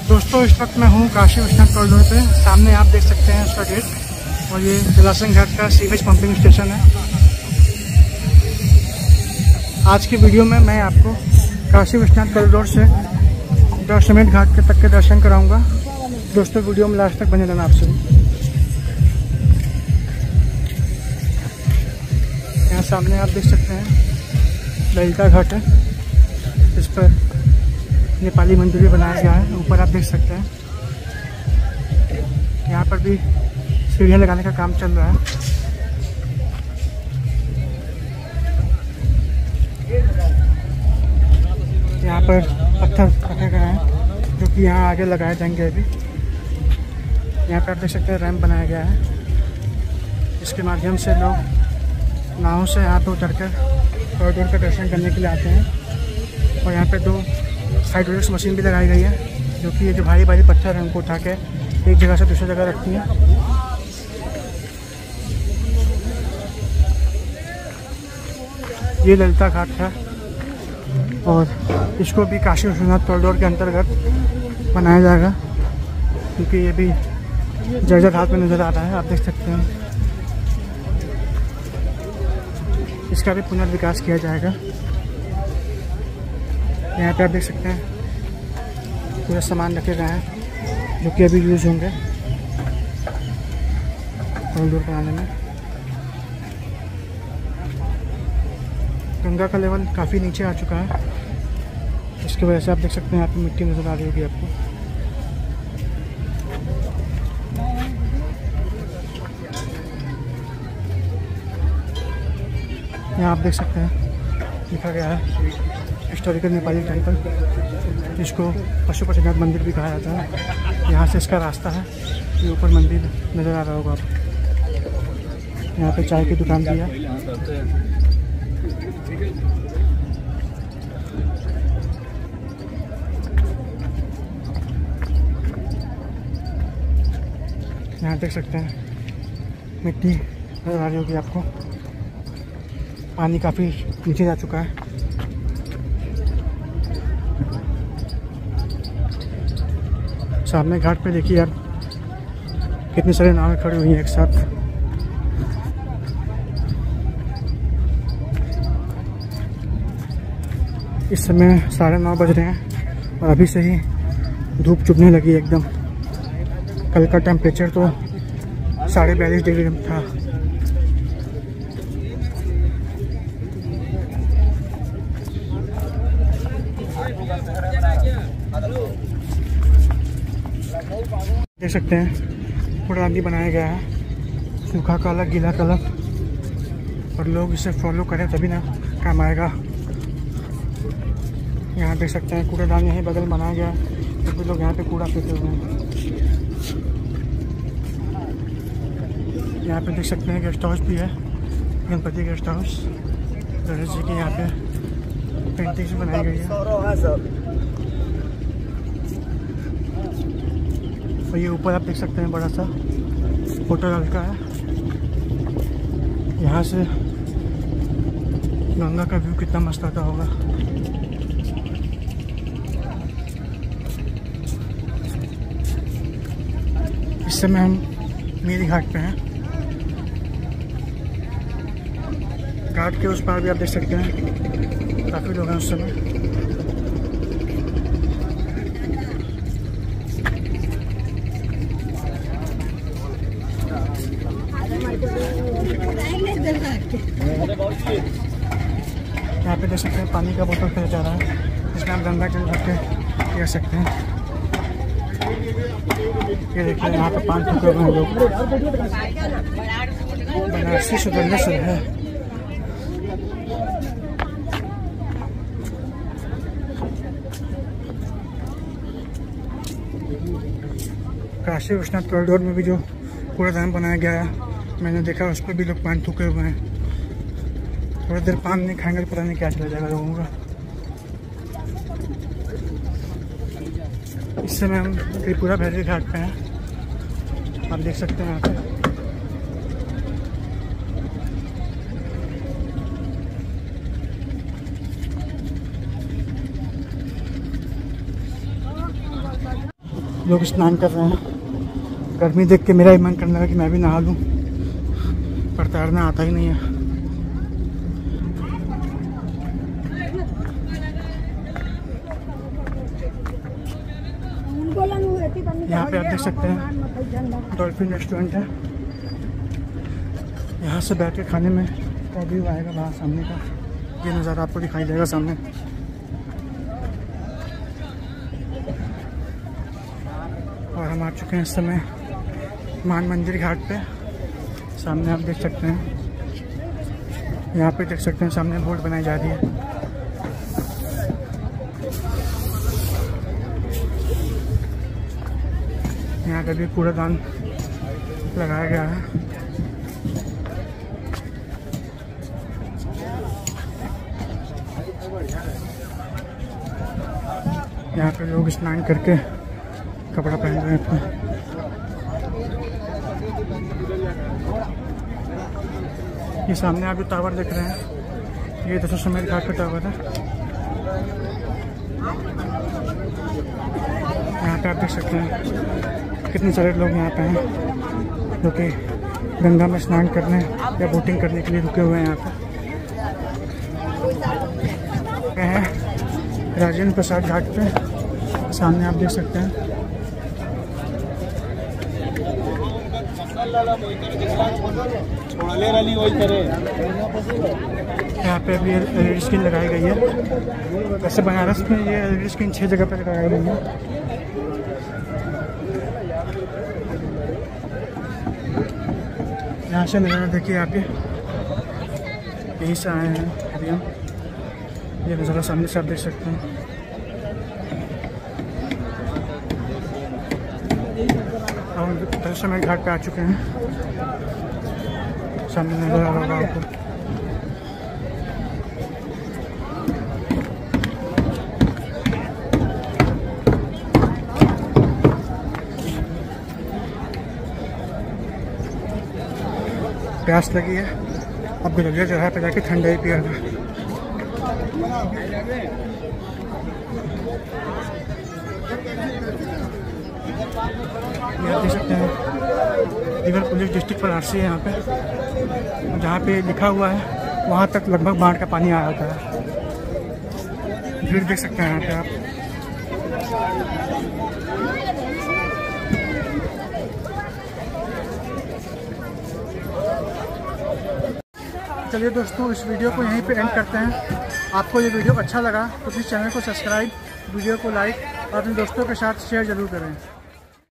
दोस्तों इस वक्त मैं हूँ काशी विश्वनाथ कॉरिडोर पे। सामने आप देख सकते हैं उसका गेट और ये जलासन घाट का सीवेज पंपिंग स्टेशन है। आज की वीडियो में मैं आपको काशी विश्वनाथ कॉरिडोर से दशाश्वमेध घाट तक के दर्शन कराऊंगा। दोस्तों वीडियो में लास्ट तक बने रहना आपसे। यहाँ सामने आप देख सकते हैं ललिता घाट है, इस पर नेपाली मंदिर भी बनाया गया है। ऊपर आप देख सकते हैं यहाँ पर भी सीढ़ियाँ लगाने का काम चल रहा है। यहाँ पर पत्थर रखे गए हैं जो कि यहाँ आगे लगाए जाएंगे। अभी यहाँ पर आप देख सकते हैं रैंप बनाया गया है, इसके माध्यम से लोग नाव से यहाँ पर उतरकर कॉरिडोर का दर्शन करने के लिए आते हैं। और यहाँ पे दो हाइड्रोलिक्स मशीन भी लगाई गई है जो कि ये जो भारी भारी पत्थर हैं उनको उठा के एक जगह से दूसरी जगह रखती हैं। ये ललिता घाट है और इसको भी काशी विश्वनाथ कॉरिडोर के अंतर्गत बनाया जाएगा क्योंकि ये भी जर्जर हाथ में नज़र आ रहा है। आप देख सकते हैं इसका भी पुनर्विकास किया जाएगा। यहाँ पे आप देख सकते हैं पूरा सामान रखे गए हैं जो कि अभी यूज़ होंगे कॉरिडोर बनाने में। गंगा का लेवल काफ़ी नीचे आ चुका है, इसकी वजह से आप देख सकते हैं यहाँ पे मिट्टी नज़र आ रही होगी आपको। यहाँ आप देख सकते हैं लिखा गया है हिस्टोरिकल नेपाली टेम्पल, जिसको पशुपतिनाथ मंदिर भी कहा जाता है। यहाँ से इसका रास्ता है, ये ऊपर मंदिर नज़र आ रहा होगा आपको। यहाँ पे चाय की दुकान भी है। यहाँ देख सकते हैं मिट्टी नज़र आ रही होगी आपको। पानी काफ़ी नीचे जा चुका है। सामने घाट पे देखिए यार कितनी सारी नावें खड़ी हुई हैं एक साथ। इस समय 9:30 बज रहे हैं और अभी से ही धूप चुभने लगी एकदम। कल का टेम्परेचर तो 42.5 डिग्री था। देख सकते हैं कूड़ादानी बनाया गया है, सूखा का अलग गीला का अलग, और लोग इसे फॉलो करें तभी ना काम आएगा। यहाँ देख सकते हैं कूड़ादानी यहीं बगल बनाया गया है क्योंकि लोग यहाँ पे कूड़ा फेंके हुए हैं। यहाँ पे देख सकते हैं गेस्ट हाउस भी है, गणपति गेस्ट हाउस। गणेश जी की यहाँ पे पेंटिंग्स बनाई गई है। और ये ऊपर आप देख सकते हैं बड़ा सा होटल हल्का है। यहाँ से गंगा का व्यू कितना मस्त आता होगा। इस समय हम मेरी घाट पे हैं। घाट के उस पार भी आप देख सकते हैं काफ़ी लोग हैं उस समय। यहाँ पे देख सकते हैं पानी का बोतल खरीदा जा रहा है, जिसमें आप गंगा जल भर के पी सकते हैं। ये देखिए यहाँ पे 5 टुकड़े हैं लोग। बनारसी सुगंधेश्वर है। काशी विश्वनाथ कॉरिडोर में भी जो कूड़ादान बनाया गया है मैंने देखा, उस पर भी लोग पान थूके हुए हैं। थोड़ी देर पान नहीं खाएंगे तो पता नहीं क्या चला जाएगा लोगों का। इस समय हम त्रिपुरा भैरवी घाट पे हैं, आप देख सकते हैं यहाँ पे। लोग स्नान कर रहे हैं। गर्मी देख के मेरा ही मन करने लगा कि मैं भी नहा लूँ, पर तैरना आता ही नहीं है। यहाँ पे आप देख सकते हैं डॉल्फिन रेस्टोरेंट है। यहाँ से बैठ के खाने में क्या व्यू आएगा बाहर सामने का, ये नज़ारा आपको दिखाई देगा सामने। और हम आ चुके हैं इस समय मान मंदिर घाट पे। सामने आप देख सकते हैं, यहाँ पे देख सकते हैं सामने बोट बनाई जा रही है। यहाँ का भी कूड़ादान लगाया गया है। यहाँ पे लोग स्नान करके कपड़ा पहन रहे हैं अपना। ये सामने आप जो टावर देख रहे हैं, ये दशाश्वमेध घाट का टावर है। यहाँ पे आप देख सकते हैं कितने सारे लोग यहाँ पे हैं जो कि गंगा में स्नान करने या बोटिंग करने के लिए रुके हुए हैं। यहाँ पे हैं राजेंद्र प्रसाद घाट पे, सामने आप देख सकते हैं। यहाँ पे अभी एलईडी स्क्रीन लगाई गई है। वैसे बनारस में ये एलईडी स्क्रीन 6 जगह पर लगाई गई है। यहाँ से नज़ारा देखिए आप, यहीं से आए हैं अभी हम। ये नज़ारा सामने से आप देख सकते हैं। हम दशाश्वमेध घाट पे आ चुके हैं। सामने नज़र आ रहा होगा आपको। प्यास लगी है, अब गुजरिया जगह पे जाके ठंडा ही पिया था। ये देख सकते हैं रिवर पुलिस डिस्ट्रिक्ट वाराणसी है यहाँ पे। जहाँ पे लिखा हुआ है वहाँ तक लगभग बाढ़ का पानी आया होता है। भीड़ देख सकते हैं यहाँ पे आप। चलिए दोस्तों, इस वीडियो को यहीं पे एंड करते हैं। आपको ये वीडियो अच्छा लगा तो प्लीज़ चैनल को सब्सक्राइब, वीडियो को लाइक और अपने दोस्तों के साथ शेयर ज़रूर करें।